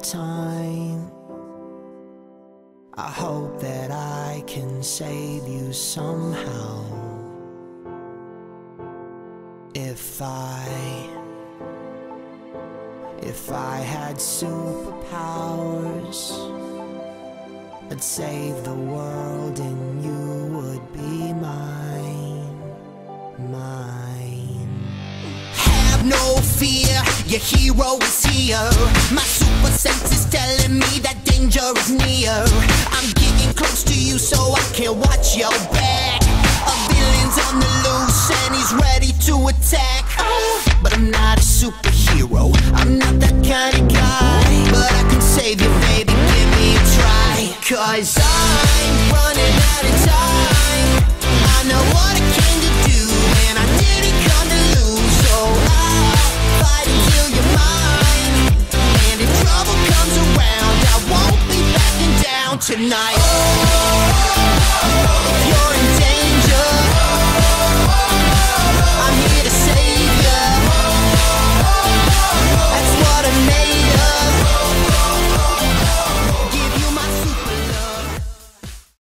time. I hope that I can save you somehow. If I had superpowers, I'd save the world and you would be mine, mine. Have no fear, your hero is here. My super sense is telling me that danger is near. I'm getting close to you so I can watch your back. A villain's on the loose and he's ready to attack. But I'm not a superhero, I'm not that kind of guy. But I can save you, baby, give me a try. Cause I'm running out of time. I know what I came to do and I didn't come to lose. So I'll fight until you're mine. And if trouble comes around, I won't be backing down tonight.